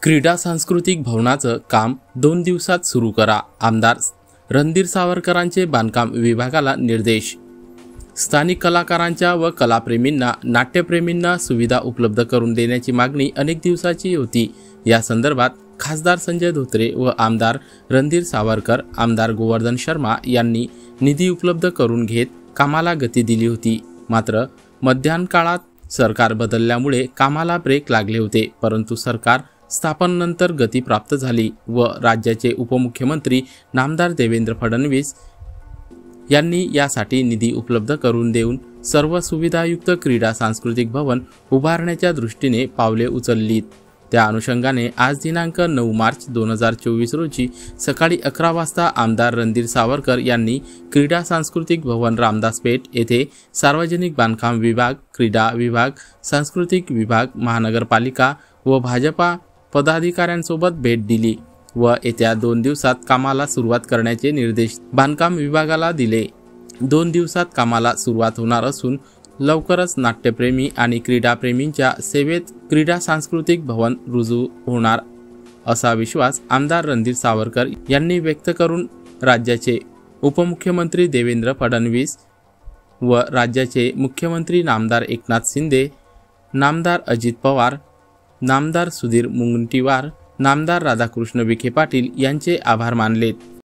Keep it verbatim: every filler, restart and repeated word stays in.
क्रीडा सांस्कृतिक भवनाचं काम दोन दिवसात सुरू करा, आमदार रणधीर सावरकरांचे बांधकाम विभागाला निर्देश। स्थानिक कलाकारांच्या व कलाप्रेमींना नाट्यप्रेमींना सुविधा उपलब्ध करून देण्याची मागणी अनेक दिवसाची होती। या संदर्भात खासदार संजय धोत्रे व आमदार रणधीर सावरकर, आमदार गोवर्धन शर्मा यांनी निधी उपलब्ध करून घेत कामाला गती दिली होती। मात्र मध्याह्न काळात सरकार बदलल्यामुळे कामाला ब्रेक लागले होते, परंतु सरकार स्थापनेनंतर गती प्राप्त झाली व राज्याचे उपमुख्यमंत्री नामदार देवेंद्र फडणवीस यांनी यासाठी निधी उपलब्ध करून देऊन सर्व सुविधायुक्त क्रीडा सांस्कृतिक भवन उभारण्याच्या दृष्टीने पावले उचललीत। त्या अनुषंगाने आज दिनांक नऊ मार्च दोन हजार चोवीस रोजी सकाळी अकरा वाजता आमदार रणधीर सावरकर यांनी क्रीडा सांस्कृतिक भवन रामदास पेठ येथे सार्वजनिक बांधकाम विभाग, क्रीडा विभाग, सांस्कृतिक विभाग, महानगरपालिका व भाजपा पदाधिकाऱ्यांसोबत भेट दिली व येत्या दोन दिवसात कामाला सुरुवात करण्याचे निर्देश बांधकाम विभागाला दिले। दोन दिवसात कामाला सुरुवात होणार असून लवकरच नाट्यप्रेमी आणि क्रीडाप्रेमींच्या सेवेत क्रीडा सांस्कृतिक भवन रुजू होणार असा विश्वास आमदार रणधीर सावरकर यांनी व्यक्त करून राज्याचे उपमुख्यमंत्री देवेंद्र फडणवीस व राज्याचे मुख्यमंत्री नामदार एकनाथ शिंदे, नामदार अजित पवार, नामदार सुधीर मुनगंटीवार, नामदार राधाकृष्ण विखे पाटील यांचे आभार मानलेत।